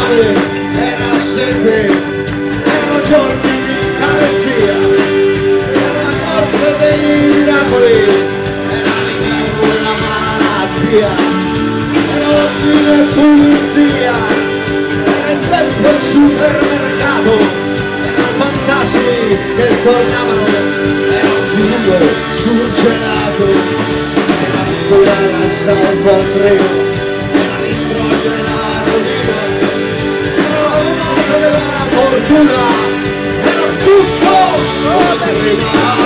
fame, era sete, erano giorni di carestia, era la corte dei miracoli, era l'inferno della malattia, era ordine e pulizia, era il tempo al supermercato, erano fantasmi che tornavano, era un fiume sul gelato, era ancora l'assalto al treno, era l'imbroglio e la rovina, era la ruota della fortuna, era tutto prima.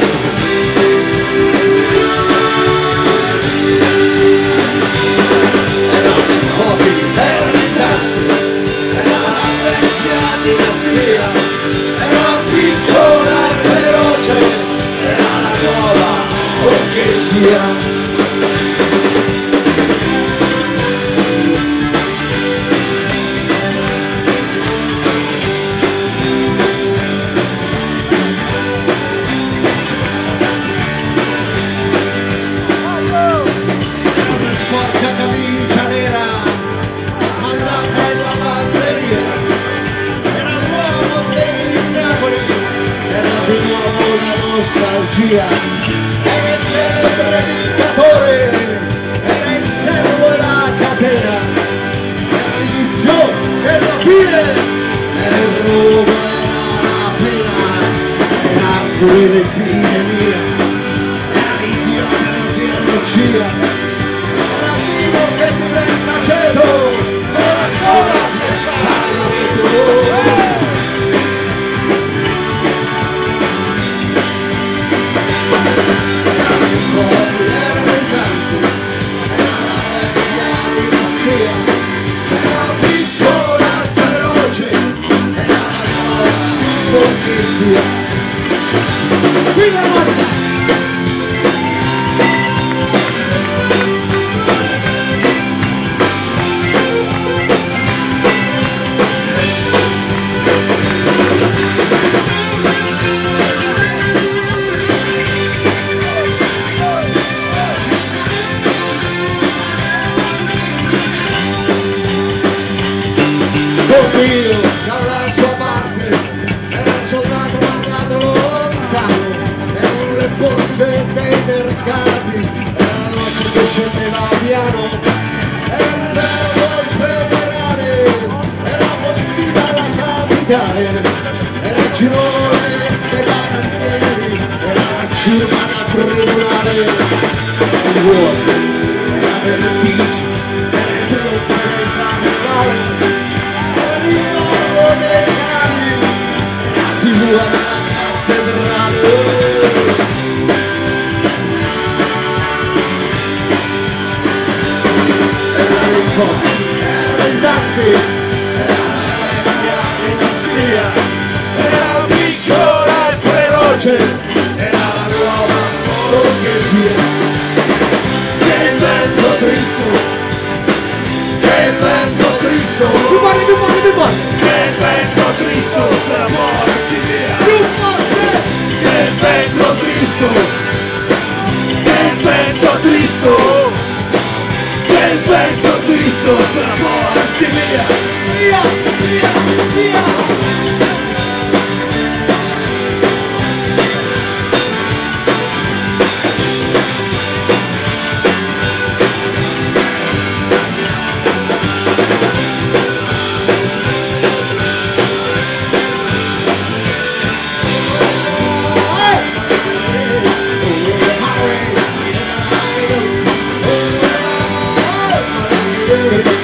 Nostalgia, era il celebre predicatore, era il servo e la catena, era l'inizio e la fine, era il rogo, era la pena, era Arturo l'epidemia, era l'Iddio di energia, era vino che diventa ceto, era ancora che sale tu. Dio dalla sua parte era un soldato mandato lontano, erano le borse dei mercati, era la notte che scendeva piano, era il vero federale, era Monti dalla capitale, era il girone dei garantieri, era la ciurma da tribunale, era il vuoto, era vertigine, era il gruppo del carnevale, dei cani, la figura della cattedrale. Era l'incontro, era il Dante, era la vecchia dinastia, era piccola e feroce, era la nuova borghesia. Che il vento tristo, che il vento tristo, più forte! Che il vento tristo sarà morti via! Più forte! Che il vento tristo! Che il vento tristo! Che il vento tristo sarà morti via! Via! Via! Via! Hey!